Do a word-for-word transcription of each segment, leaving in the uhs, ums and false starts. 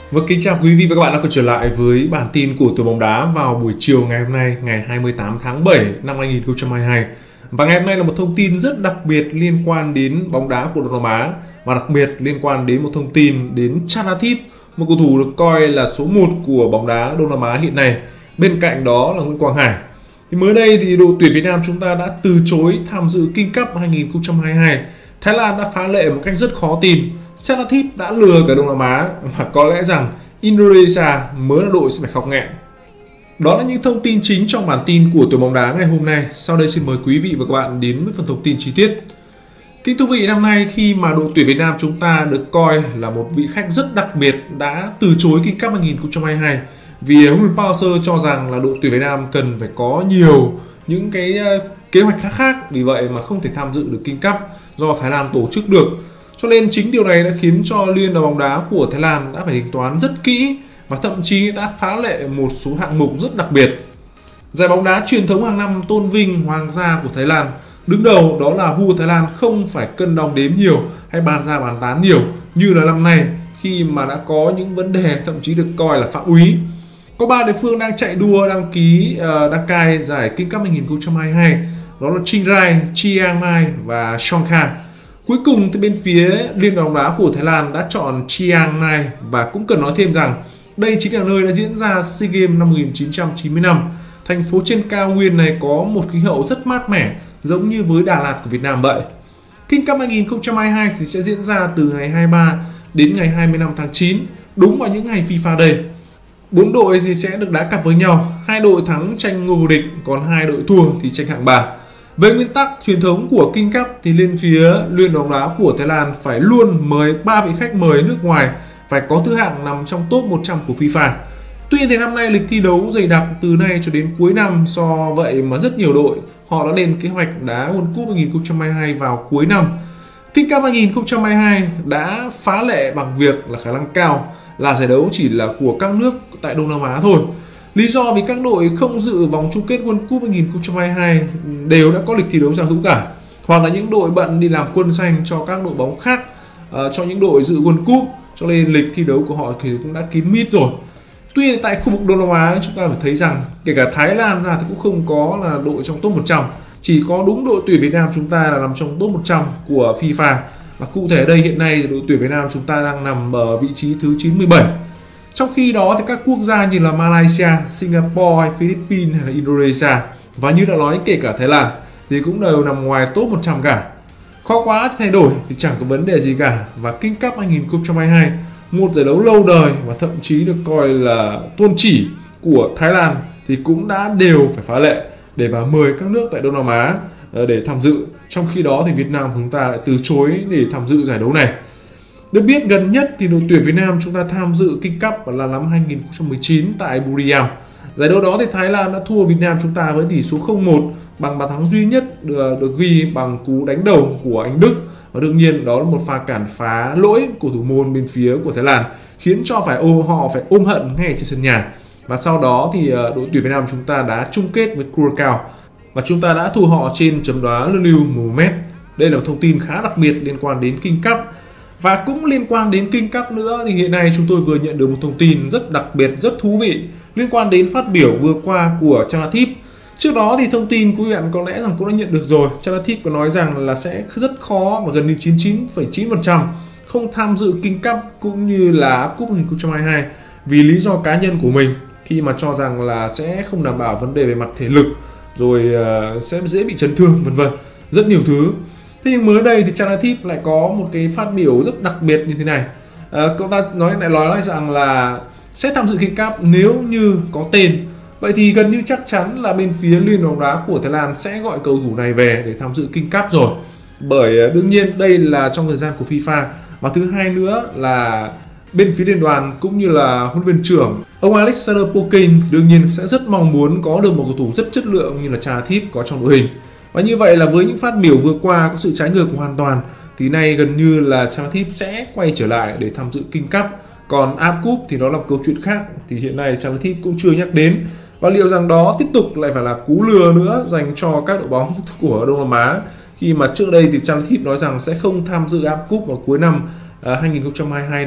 Vâng, kính chào quý vị và các bạn đã quay trở lại với bản tin của Tuổi bóng đá vào buổi chiều ngày hôm nay, ngày hai mươi tám tháng bảy năm hai nghìn không trăm hai mươi hai. Và ngày hôm nay là một thông tin rất đặc biệt liên quan đến bóng đá của Đông Nam Á, và đặc biệt liên quan đến một thông tin đến Chanathip, một cầu thủ được coi là số một của bóng đá Đông Nam Á hiện nay. Bên cạnh đó là Nguyễn Quang Hải. Thì mới đây thì đội tuyển Việt Nam chúng ta đã từ chối tham dự King Cup hai nghìn không trăm hai mươi hai. Thái Lan đã phá lệ một cách rất khó tin. Chanathip đã lừa cả Đông Nam Á, và có lẽ rằng Indonesia mới là đội sẽ phải khóc nghẹn. Đó là những thông tin chính trong bản tin của Tuổi bóng đá ngày hôm nay. Sau đây xin mời quý vị và các bạn đến với phần thông tin chi tiết. Kính thưa quý vị, năm nay khi mà đội tuyển Việt Nam chúng ta được coi là một vị khách rất đặc biệt đã từ chối King Cup hai nghìn không trăm hai mươi hai, vì huấn luyện Park cho rằng là đội tuyển Việt Nam cần phải có nhiều những cái kế hoạch khác khác, vì vậy mà không thể tham dự được King Cup do Thái Lan tổ chức được. Cho nên chính điều này đã khiến cho Liên đoàn bóng đá của Thái Lan đã phải tính toán rất kỹ và thậm chí đã phá lệ một số hạng mục rất đặc biệt. Giải bóng đá truyền thống hàng năm tôn vinh hoàng gia của Thái Lan. Đứng đầu đó là vua Thái Lan không phải cân đong đếm nhiều hay bàn ra bàn tán nhiều như là năm nay, khi mà đã có những vấn đề thậm chí được coi là phạm úy. Có ba địa phương đang chạy đua đăng ký uh, đăng cai giải King Cup hai nghìn không trăm hai mươi hai, đó là Chiang Rai, Chiang Mai và Songkhla. Cuối cùng thì bên phía Liên đoàn bóng đá của Thái Lan đã chọn Chiang Mai, và cũng cần nói thêm rằng đây chính là nơi đã diễn ra SEA Games năm một nghìn chín trăm chín mươi lăm. Thành phố trên cao nguyên này có một khí hậu rất mát mẻ, giống như với Đà Lạt của Việt Nam vậy. King Cup hai nghìn không trăm hai mươi hai thì sẽ diễn ra từ ngày hai mươi ba đến ngày hai mươi lăm tháng chín, đúng vào những ngày FIFA Day. Bốn đội thì sẽ được đá cặp với nhau, hai đội thắng tranh ngôi vô địch, còn hai đội thua thì tranh hạng ba. Về nguyên tắc truyền thống của King Cup thì lên phía Liên đoàn bóng đá của Thái Lan phải luôn mời ba vị khách mời nước ngoài, phải có thứ hạng nằm trong top một trăm của FIFA. Tuy nhiên thì năm nay lịch thi đấu dày đặc từ nay cho đến cuối năm, do vậy mà rất nhiều đội họ đã lên kế hoạch đá World Cup hai nghìn không trăm hai mươi hai vào cuối năm. King Cup hai nghìn không trăm hai mươi hai đã phá lệ bằng việc là khả năng cao là giải đấu chỉ là của các nước tại Đông Nam Á thôi. Lý do vì các đội không dự vòng chung kết World Cup hai nghìn không trăm hai mươi hai đều đã có lịch thi đấu giao hữu cả, hoặc là những đội bận đi làm quân xanh cho các đội bóng khác, uh, cho những đội dự World Cup, cho nên lịch thi đấu của họ thì cũng đã kín mít rồi. Tuy nhiên tại khu vực Đông Nam Á chúng ta phải thấy rằng kể cả Thái Lan ra thì cũng không có là đội trong top một trăm, chỉ có đúng đội tuyển Việt Nam chúng ta là nằm trong top một trăm của FIFA. Và cụ thể đây hiện nay thì đội tuyển Việt Nam chúng ta đang nằm ở vị trí thứ chín mươi bảy. Trong khi đó thì các quốc gia như là Malaysia, Singapore, hay Philippines hay là Indonesia, và như đã nói kể cả Thái Lan thì cũng đều nằm ngoài top một trăm cả. Khó quá thay đổi thì chẳng có vấn đề gì cả. Và King Cup hai nghìn không trăm hai mươi hai, một giải đấu lâu đời và thậm chí được coi là tôn chỉ của Thái Lan, thì cũng đã đều phải phá lệ để mà mời các nước tại Đông Nam Á để tham dự. Trong khi đó thì Việt Nam chúng ta lại từ chối để tham dự giải đấu này. Được biết gần nhất thì đội tuyển Việt Nam chúng ta tham dự King Cup là năm hai nghìn không trăm mười chín tại Buriram. Giải đấu đó thì Thái Lan đã thua Việt Nam chúng ta với tỷ số không một, bằng bàn thắng duy nhất được, được ghi bằng cú đánh đầu của anh Đức. Và đương nhiên đó là một pha cản phá lỗi của thủ môn bên phía của Thái Lan, khiến cho phải ô họ phải ôm hận ngay trên sân nhà. Và sau đó thì đội tuyển Việt Nam chúng ta đã chung kết với Curacao, và chúng ta đã thua họ trên chấm đá luân lưu một mét. Đây là một thông tin khá đặc biệt liên quan đến King Cup. Và cũng liên quan đến King Cup nữa thì hiện nay chúng tôi vừa nhận được một thông tin rất đặc biệt, rất thú vị liên quan đến phát biểu vừa qua của Chanathip. Trước đó thì thông tin quý bạn có lẽ rằng cũng đã nhận được rồi. Chanathip có nói rằng là sẽ rất khó và gần như chín mươi chín phẩy chín phần trăm không tham dự King Cup cũng như là Cup hai nghìn không trăm hai mươi hai vì lý do cá nhân của mình, khi mà cho rằng là sẽ không đảm bảo vấn đề về mặt thể lực, rồi uh, sẽ dễ bị chấn thương vân vân, rất nhiều thứ. Thế nhưng mới đây thì Chanathip lại có một cái phát biểu rất đặc biệt như thế này. À, cậu ta nói lại nói rằng là sẽ tham dự King Cup nếu như có tên. Vậy thì gần như chắc chắn là bên phía Liên đoàn bóng đá của Thái Lan sẽ gọi cầu thủ này về để tham dự King Cup rồi. Bởi đương nhiên đây là trong thời gian của FIFA. Và thứ hai nữa là bên phía liên đoàn cũng như là huấn luyện viên trưởng ông Alexander Pokin đương nhiên sẽ rất mong muốn có được một cầu thủ rất chất lượng như là Chanathip có trong đội hình. Và như vậy là với những phát biểu vừa qua có sự trái ngược hoàn toàn, thì nay gần như là Chanathip sẽ quay trở lại để tham dự King Cup. Còn a ép Cup thì đó là một câu chuyện khác, thì hiện nay Chanathip cũng chưa nhắc đến. Và liệu rằng đó tiếp tục lại phải là cú lừa nữa dành cho các đội bóng của Đông Nam Á, khi mà trước đây thì Chanathip nói rằng sẽ không tham dự a ép Cup vào cuối năm hai nghìn không trăm hai mươi hai này.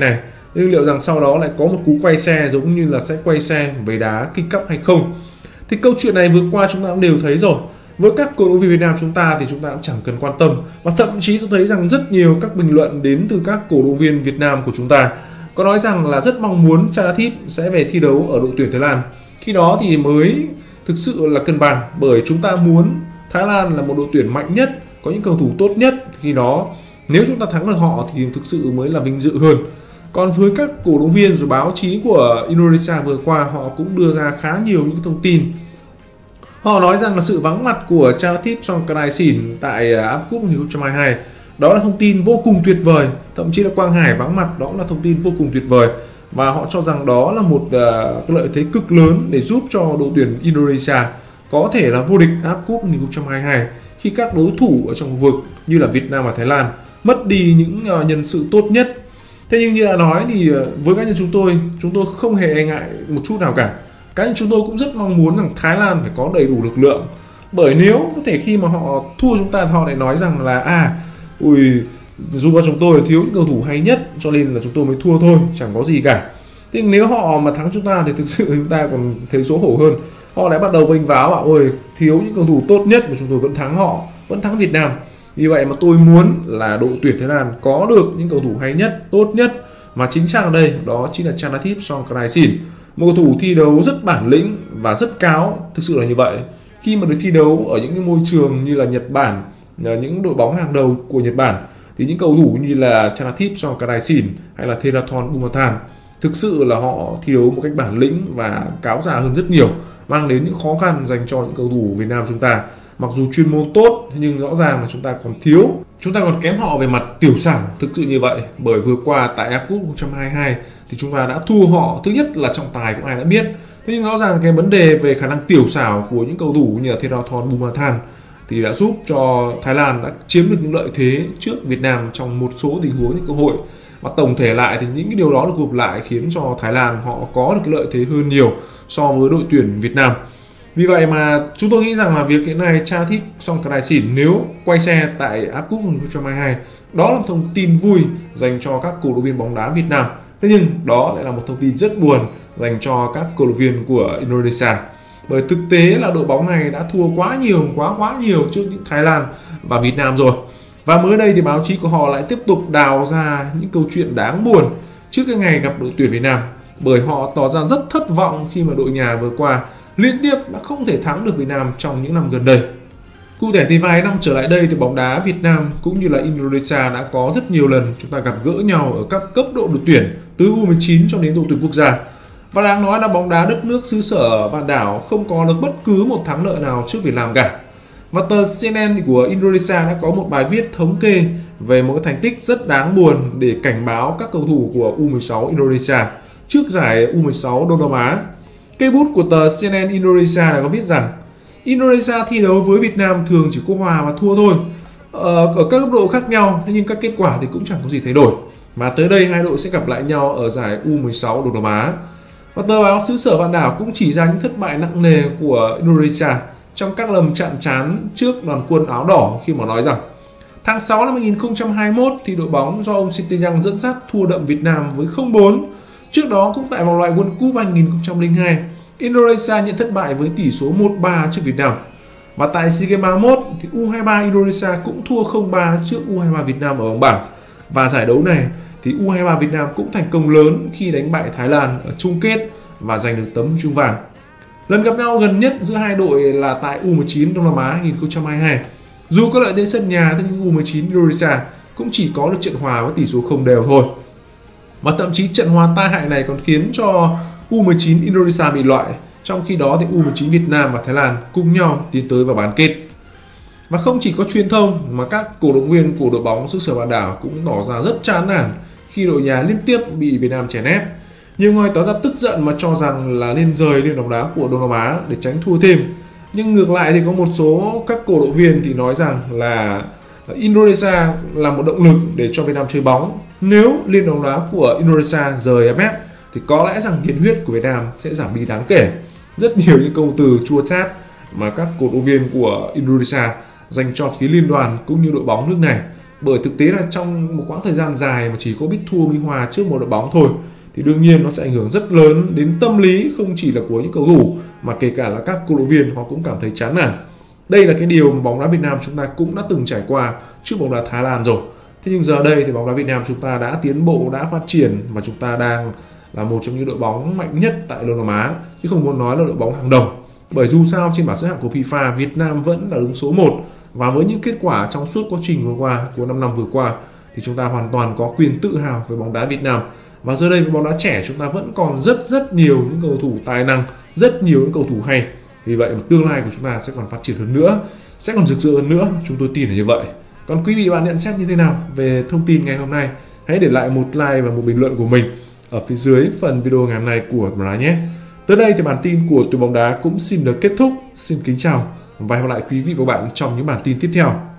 Nhưng liệu rằng sau đó lại có một cú quay xe giống như là sẽ quay xe về đá King Cup hay không? Thì câu chuyện này vừa qua chúng ta cũng đều thấy rồi. Với các cổ động viên Việt Nam chúng ta thì chúng ta cũng chẳng cần quan tâm. Và thậm chí tôi thấy rằng rất nhiều các bình luận đến từ các cổ động viên Việt Nam của chúng ta có nói rằng là rất mong muốn Chanathip sẽ về thi đấu ở đội tuyển Thái Lan. Khi đó thì mới thực sự là cân bằng, bởi chúng ta muốn Thái Lan là một đội tuyển mạnh nhất, có những cầu thủ tốt nhất. Khi đó nếu chúng ta thắng được họ thì thực sự mới là vinh dự hơn. Còn với các cổ động viên rồi báo chí của Indonesia vừa qua, họ cũng đưa ra khá nhiều những thông tin. Họ nói rằng là sự vắng mặt của Chanathip Songkranaisin tại a ép Cup hai không hai hai đó là thông tin vô cùng tuyệt vời. Thậm chí là Quang Hải vắng mặt đó là thông tin vô cùng tuyệt vời. Và họ cho rằng đó là một uh, cái lợi thế cực lớn để giúp cho đội tuyển Indonesia có thể là vô địch a ép Cup hai không hai hai khi các đối thủ ở trong khu vực như là Việt Nam và Thái Lan mất đi những uh, nhân sự tốt nhất. Thế nhưng như đã nói thì với cá nhân chúng tôi, chúng tôi không hề e ngại một chút nào cả. Cá nhân chúng tôi cũng rất mong muốn rằng Thái Lan phải có đầy đủ lực lượng. Bởi nếu có thể khi mà họ thua chúng ta, họ lại nói rằng là à, ui, dù cho chúng tôi thiếu những cầu thủ hay nhất cho nên là chúng tôi mới thua thôi, chẳng có gì cả. Thế nếu họ mà thắng chúng ta thì thực sự chúng ta còn thấy xấu hổ hơn. Họ lại bắt đầu vênh váo bảo ôi thiếu những cầu thủ tốt nhất mà chúng tôi vẫn thắng họ, vẫn thắng Việt Nam. Vì vậy mà tôi muốn là đội tuyển Thái Lan có được những cầu thủ hay nhất, tốt nhất, mà chính xác ở đây đó chính là Chanathip Songkranaisin, một cầu thủ thi đấu rất bản lĩnh và rất cáo, thực sự là như vậy. Khi mà được thi đấu ở những cái môi trường như là Nhật Bản, những đội bóng hàng đầu của Nhật Bản, thì những cầu thủ như là Chanathip Songkranaisin hay là Theraton Bumathan thực sự là họ thi đấu một cách bản lĩnh và cáo già hơn rất nhiều, mang đến những khó khăn dành cho những cầu thủ Việt Nam chúng ta. Mặc dù chuyên môn tốt nhưng rõ ràng là chúng ta còn thiếu, chúng ta còn kém họ về mặt tiểu xảo, thực sự như vậy. Bởi vừa qua tại a ép Cup hai không hai hai thì chúng ta đã thua họ, thứ nhất là trọng tài cũng ai đã biết. Thế nhưng rõ ràng cái vấn đề về khả năng tiểu xảo của những cầu thủ như là Theraton Bumathan thì đã giúp cho Thái Lan đã chiếm được những lợi thế trước Việt Nam trong một số tình huống, những cơ hội. Và tổng thể lại thì những cái điều đó được gộp lại khiến cho Thái Lan họ có được cái lợi thế hơn nhiều so với đội tuyển Việt Nam. Vì vậy mà chúng tôi nghĩ rằng là việc hiện nay Chanathip Songkranaisin nếu quay xe tại a ép Cup hai không hai hai đó là một thông tin vui dành cho các cổ động viên bóng đá Việt Nam. Thế nhưng đó lại là một thông tin rất buồn dành cho các cổ động viên của Indonesia. Bởi thực tế là đội bóng này đã thua quá nhiều, quá quá nhiều trước những Thái Lan và Việt Nam rồi. Và mới đây thì báo chí của họ lại tiếp tục đào ra những câu chuyện đáng buồn trước cái ngày gặp đội tuyển Việt Nam. Bởi họ tỏ ra rất thất vọng khi mà đội nhà vừa qua liên tiếp đã không thể thắng được Việt Nam trong những năm gần đây. Cụ thể thì vài năm trở lại đây thì bóng đá Việt Nam cũng như là Indonesia đã có rất nhiều lần chúng ta gặp gỡ nhau ở các cấp độ đội tuyển từ u mười chín cho đến đội tuyển quốc gia. Và đáng nói là bóng đá đất nước xứ sở Vạn Đảo không có được bất cứ một thắng lợi nào trước Việt Nam cả. Và tờ xê en en của Indonesia đã có một bài viết thống kê về một cái thành tích rất đáng buồn để cảnh báo các cầu thủ của u mười sáu Indonesia trước giải u mười sáu Đông Nam Á. Cây bút của tờ xê en en Indonesia đã có viết rằng Indonesia thi đấu với Việt Nam thường chỉ có hòa và thua thôi, ờ, ở các cấp độ khác nhau, nhưng các kết quả thì cũng chẳng có gì thay đổi. Và tới đây hai đội sẽ gặp lại nhau ở giải u mười sáu Đông Nam Á. Và tờ báo xứ sở Vạn Đảo cũng chỉ ra những thất bại nặng nề của Indonesia trong các lần chạm trán trước đoàn quân áo đỏ, khi mà nói rằng tháng sáu năm hai không hai mốt thì đội bóng do ông Sinteyong dẫn dắt thua đậm Việt Nam với không bốn. Trước đó cũng tại vòng loại World Cup hai không không hai, Indonesia nhận thất bại với tỷ số một ba trước Việt Nam. Và tại SEA Games ba mươi mốt thì u hai mươi ba Indonesia cũng thua không ba trước u hai mươi ba Việt Nam ở vòng bảng. Và giải đấu này thì u hai mươi ba Việt Nam cũng thành công lớn khi đánh bại Thái Lan ở chung kết và giành được tấm huy chương vàng. Lần gặp nhau gần nhất giữa hai đội là tại u mười chín Đông Nam Á hai không hai hai. Dù có lợi thế sân nhà thế nhưng u mười chín Indonesia cũng chỉ có được trận hòa với tỷ số không đều thôi. Và thậm chí trận hòa tai hại này còn khiến cho u mười chín Indonesia bị loại. Trong khi đó thì u mười chín Việt Nam và Thái Lan cùng nhau tiến tới vào bán kết. Và không chỉ có truyền thông mà các cổ động viên của đội bóng xứ sở Vạn Đảo cũng tỏ ra rất chán nản khi đội nhà liên tiếp bị Việt Nam chèn ép. Nhiều người tỏ ra tức giận mà cho rằng là nên rời Liên bóng đá của Đông Nam Á để tránh thua thêm. Nhưng ngược lại thì có một số các cổ động viên thì nói rằng là Indonesia là một động lực để cho Việt Nam chơi bóng. Nếu Liên bóng đá của Indonesia rời a ép ép thì có lẽ rằng nhiệt huyết của Việt Nam sẽ giảm đi đáng kể. Rất nhiều những câu từ chua chát mà các cổ động viên của Indonesia dành cho phía liên đoàn cũng như đội bóng nước này. Bởi thực tế là trong một quãng thời gian dài mà chỉ có biết thua mới hòa trước một đội bóng thôi thì đương nhiên nó sẽ ảnh hưởng rất lớn đến tâm lý không chỉ là của những cầu thủ mà kể cả là các cổ động viên, họ cũng cảm thấy chán nản. Đây là cái điều mà bóng đá Việt Nam chúng ta cũng đã từng trải qua trước bóng đá Thái Lan rồi. Thế nhưng giờ đây thì bóng đá Việt Nam chúng ta đã tiến bộ, đã phát triển và chúng ta đang là một trong những đội bóng mạnh nhất tại Đông Nam Á, chứ không muốn nói là đội bóng hàng đầu. Bởi dù sao trên bảng xếp hạng của FIFA, Việt Nam vẫn là đứng số một, và với những kết quả trong suốt quá trình vừa qua của năm năm vừa qua thì chúng ta hoàn toàn có quyền tự hào về bóng đá Việt Nam. Và giờ đây với bóng đá trẻ chúng ta vẫn còn rất rất nhiều những cầu thủ tài năng, rất nhiều những cầu thủ hay. Vì vậy mà tương lai của chúng ta sẽ còn phát triển hơn nữa, sẽ còn rực rỡ hơn nữa, chúng tôi tin là như vậy. Còn quý vị bạn nhận xét như thế nào về thông tin ngày hôm nay? Hãy để lại một like và một bình luận của mình ở phía dưới phần video ngày hôm nay của Bóng Đá nhé. Tới đây thì bản tin của Tuổi Bóng Đá cũng xin được kết thúc. Xin kính chào và hẹn gặp lại quý vị và các bạn trong những bản tin tiếp theo.